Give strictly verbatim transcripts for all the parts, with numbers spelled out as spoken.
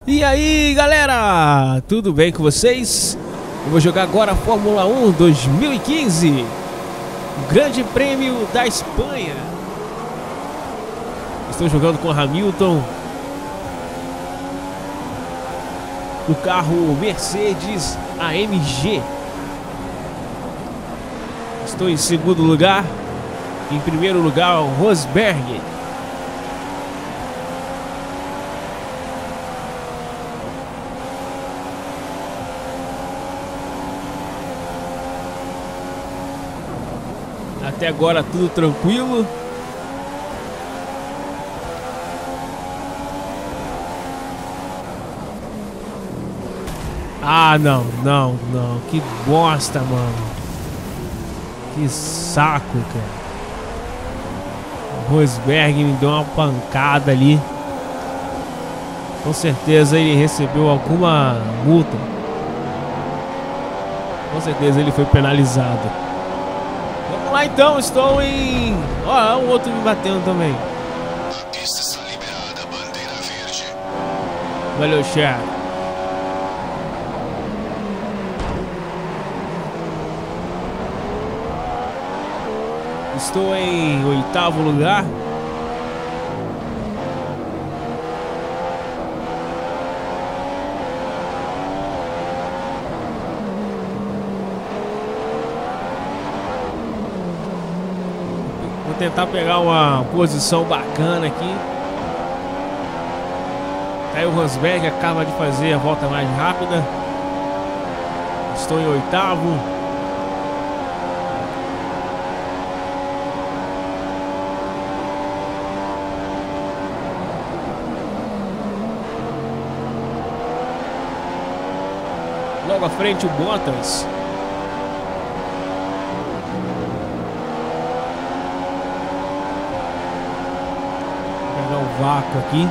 E aí galera, tudo bem com vocês? Eu vou jogar agora a Fórmula um dois mil e quinze, o Grande Prêmio da Espanha. Estou jogando com Hamilton no carro Mercedes A M G. Estou em segundo lugar. Em primeiro lugar, o Rosberg. Até agora tudo tranquilo. Ah, não, não, não. Que bosta, mano. Que saco, cara. O Rosberg me deu uma pancada ali. Com certeza ele recebeu alguma multa. Com certeza ele foi penalizado. Vamos lá então, estou em... Ó, o outro me batendo também. A pista está liberada, bandeira verde. Valeu, chefe. Estou em oitavo lugar. Vou tentar pegar uma posição bacana aqui. Aí o Rosberg acaba de fazer a volta mais rápida. Estou em oitavo. Logo à frente o Bottas. Vou pegar um vácuo aqui.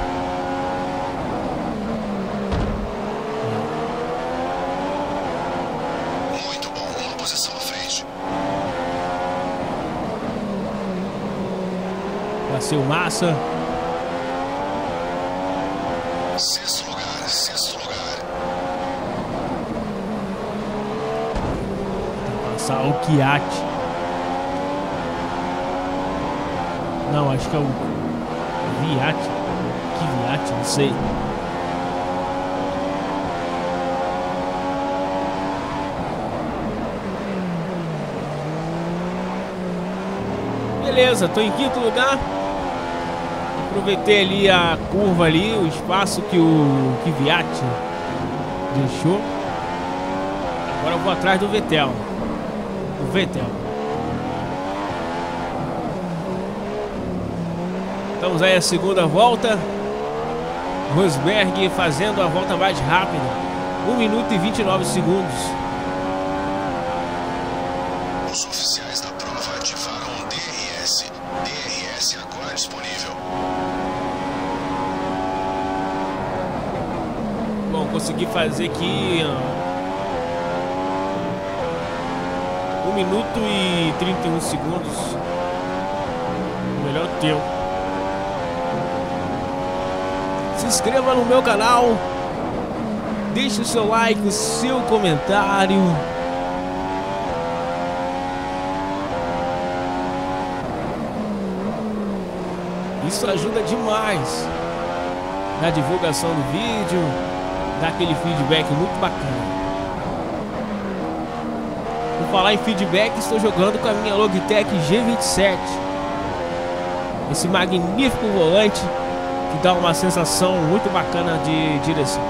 Muito bom, uma posição à frente. Passei o Massa. Sexto lugar, sexto lugar. Passar o Kvyat. Não, acho que é o Kvyat. Kvyat, não sei. Beleza, tô em quinto lugar. Aproveitei ali a curva ali, o espaço que o Kvyat deixou. Agora eu vou atrás do Vettel. O Vettel. Estamos aí a segunda volta. Rosberg fazendo a volta mais rápida. um minuto e vinte e nove segundos. Os oficiais da prova ativaram um D R S. D R S agora disponível. Bom, consegui fazer aqui um minuto e trinta e um segundos. O melhor tempo. Se inscreva no meu canal. Deixe o seu like, o seu comentário. Isso ajuda demais na divulgação do vídeo, dá aquele feedback muito bacana. Por falar em feedback, estou jogando com a minha Logitech G vinte e sete. Esse magnífico volante que dá uma sensação muito bacana de direção.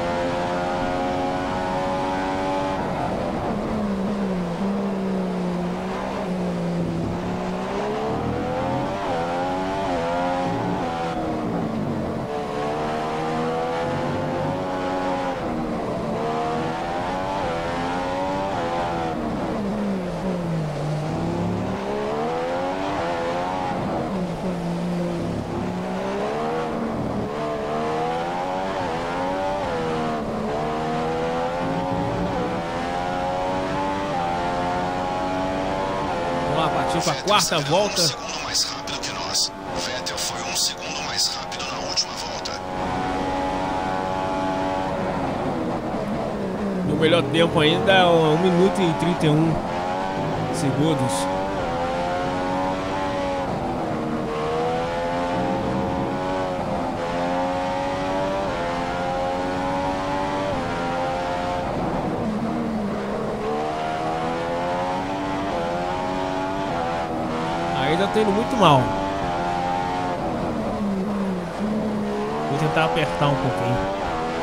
Partiu para a quarta volta. Um segundo mais rápido que nós. Vettel foi um segundo mais rápido na última volta. melhor tempo ainda é um minuto e trinta e um segundos. Ainda tô indo muito mal. Vou tentar apertar um pouquinho.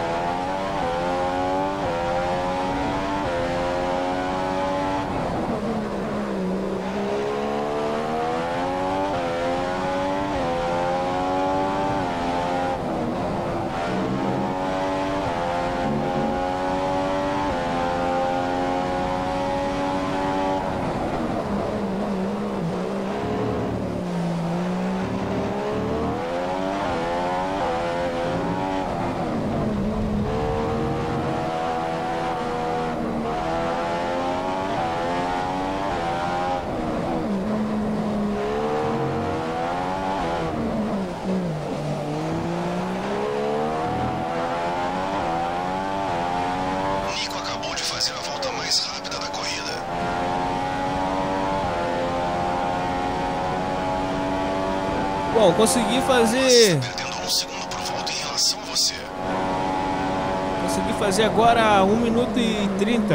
Bom, consegui fazer. Perdendo um segundo por volta em relação a você. Consegui fazer agora um minuto e trinta.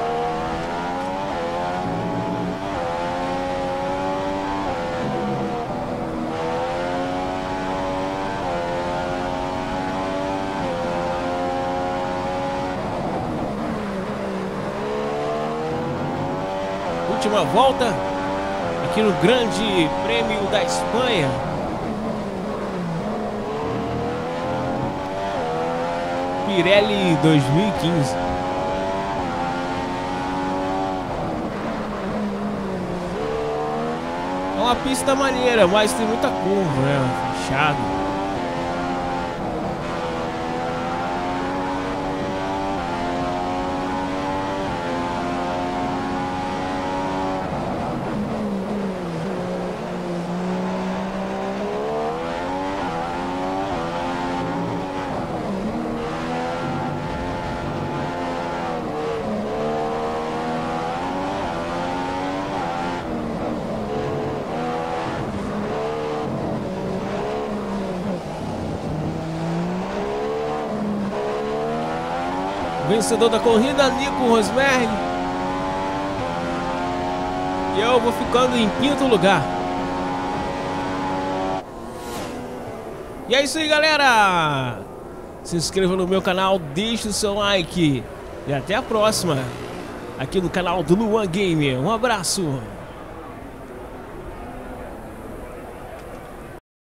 Última volta aqui no Grande Prêmio da Espanha. Pirelli dois mil e quinze. É uma pista maneira, mas tem muita curva, né? Fechado. Vencedor da corrida, Nico Rosberg. E eu vou ficando em quinto lugar. E é isso aí, galera. Se inscreva no meu canal, deixe o seu like. E até a próxima. Aqui no canal do Luan Gamer. Um abraço.